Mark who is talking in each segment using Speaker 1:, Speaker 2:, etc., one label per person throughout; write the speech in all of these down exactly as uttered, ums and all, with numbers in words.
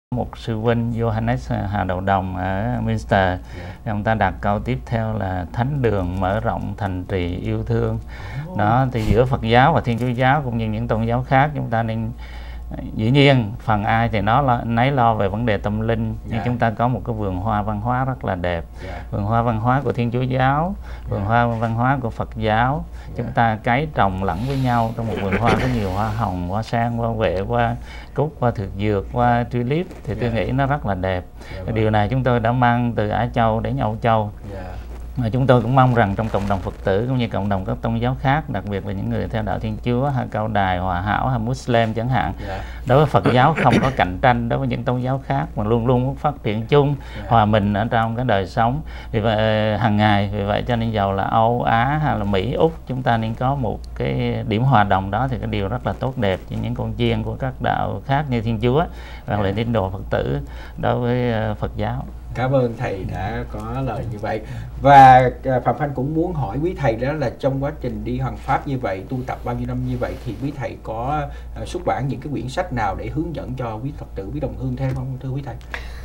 Speaker 1: Một sư huynh Johannes Hà Đầu Đồng ở Minster, yeah. Ông ta đặt câu tiếp theo là thánh đường mở rộng thành trì yêu thương. Oh. Đó thì giữa Phật giáo và Thiên Chúa giáo cũng như những tôn giáo khác, chúng ta nên, dĩ nhiên phần ai thì nó lo, nấy lo về vấn đề tâm linh, nhưng yeah. chúng ta có một cái vườn hoa văn hóa rất là đẹp. Yeah. Vườn hoa văn hóa của Thiên Chúa giáo, vườn yeah. hoa văn hóa của Phật giáo, yeah. chúng ta cấy trồng lẫn với nhau trong một vườn hoa có nhiều hoa hồng, hoa sen, hoa huệ, hoa cúc, hoa thực dược, hoa tulip, thì tôi yeah. nghĩ nó rất là đẹp. Yeah, điều này chúng tôi đã mang từ Á Châu đến Âu Châu. Yeah. Mà chúng tôi cũng mong rằng trong cộng đồng Phật tử cũng như cộng đồng các tôn giáo khác, đặc biệt là những người theo đạo Thiên Chúa hay Cao Đài, Hòa Hảo hay Muslim chẳng hạn, yeah. đối với Phật giáo không có cạnh tranh đối với những tôn giáo khác, mà luôn luôn muốn phát triển chung, yeah. hòa mình ở trong cái đời sống. Vì vậy hàng ngày, vì vậy cho nên dầu là Âu, Á hay là Mỹ, Úc, chúng ta nên có một cái điểm hòa đồng đó, thì cái điều rất là tốt đẹp cho những con chiên của các đạo khác như Thiên Chúa hoặc là tín đồ Phật tử đối với Phật giáo.
Speaker 2: Cảm ơn thầy đã có lời như vậy. Và Phạm Khanh cũng muốn hỏi quý thầy đó là trong quá trình đi Hoằng Pháp như vậy, tu tập bao nhiêu năm như vậy, thì quý thầy có uh, xuất bản những cái quyển sách nào để hướng dẫn cho quý Phật tử, quý đồng hương thêm không, thưa quý thầy?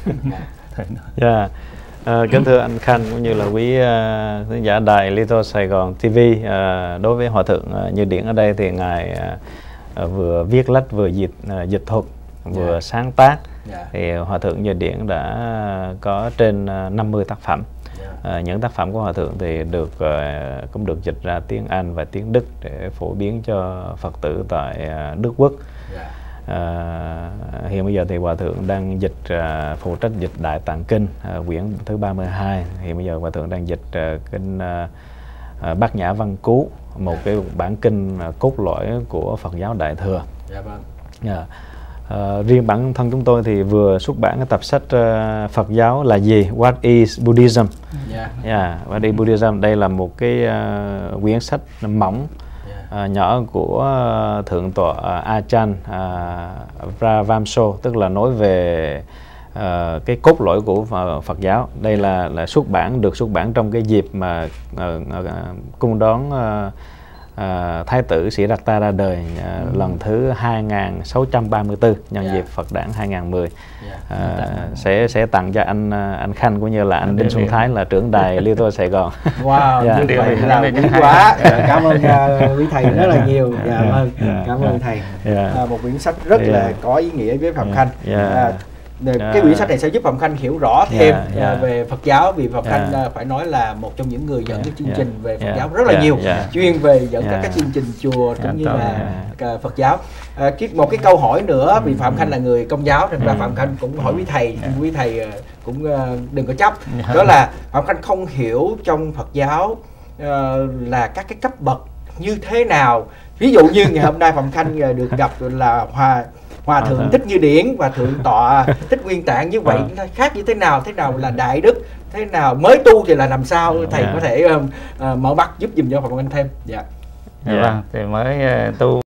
Speaker 3: Yeah. Uh, kính thưa anh Khanh cũng như là quý uh, khán giả đài Little Sài Gòn ti vi, uh, đối với Hòa Thượng uh, Như Điển ở đây thì Ngài uh, uh, vừa viết lách, vừa dịch, uh, dịch thuật, vừa yeah. sáng tác. Yeah. Thì Hòa Thượng Như Điển đã có trên năm mươi tác phẩm. Yeah. À, những tác phẩm của Hòa Thượng thì được uh, cũng được dịch ra tiếng Anh và tiếng Đức để phổ biến cho Phật tử tại uh, Đức Quốc. Yeah. À, hiện bây giờ thì Hòa Thượng đang dịch uh, phụ trách dịch Đại Tạng Kinh uh, quyển thứ ba mươi hai. Hiện bây giờ Hòa Thượng đang dịch uh, kinh uh, uh, Bát Nhã Văn Cú, một yeah. cái bản kinh uh, cốt lõi của Phật giáo Đại Thừa.
Speaker 2: Yeah, vâng.
Speaker 3: Yeah. Uh, riêng bản thân chúng tôi thì vừa xuất bản cái tập sách uh, Phật giáo là gì? What is Buddhism? Yeah. Yeah, What is Buddhism? Đây là một cái uh, quyển sách mỏng, yeah. uh, nhỏ của uh, Thượng tọa uh, Ajahn uh, Vramso, tức là nói về uh, cái cốt lõi của uh, Phật giáo. Đây là, là xuất bản, được xuất bản trong cái dịp mà uh, uh, cung đón uh, À, Thái tử Sĩ Đạt Ta ra đời à, ừ. lần thứ hai nghìn sáu trăm ba mươi tư nhân yeah. dịp Phật đản hai nghìn mười. Yeah. À, sẽ sẽ tặng cho anh anh Khanh cũng như là anh Đinh Xuân Thái là trưởng đài Little Sài Gòn.
Speaker 2: Wow, yeah. như vậy là quý quá. Cảm ơn uh, quý thầy rất là nhiều. Dạ yeah, vâng, yeah. cảm ơn yeah. thầy. Yeah. À, một quyển sách rất yeah. là có ý nghĩa với Phạm yeah. Khanh. Yeah. À, cái quyển sách này sẽ giúp Phạm Khanh hiểu rõ thêm yeah, yeah. về Phật giáo, vì Phạm Khanh yeah. phải nói là một trong những người dẫn yeah, cái chương yeah, trình về Phật yeah, giáo rất là yeah, nhiều, yeah. chuyên về dẫn yeah. các cái chương trình chùa cũng yeah, như là yeah. Phật giáo. À, một cái câu hỏi nữa, vì Phạm Khanh là người Công giáo nên là Phạm Khanh cũng hỏi quý thầy, yeah. quý thầy cũng đừng có chấp. Yeah. Đó là Phạm Khanh không hiểu trong Phật giáo uh, là các cái cấp bậc như thế nào. Ví dụ như ngày hôm nay Phạm Khanh được gặp là Hòa Hòa Thượng Thích Như Điển và Thượng tọa Thích Nguyên Tạng, như vậy nó khác như thế nào? Thế nào là đại đức? Thế nào mới tu thì là làm sao? Thầy yeah. có thể uh, uh, mở mắt giúp dùm cho Phạm Khanh thêm. Dạ.
Speaker 1: Yeah. Yeah. Thì mới uh, tu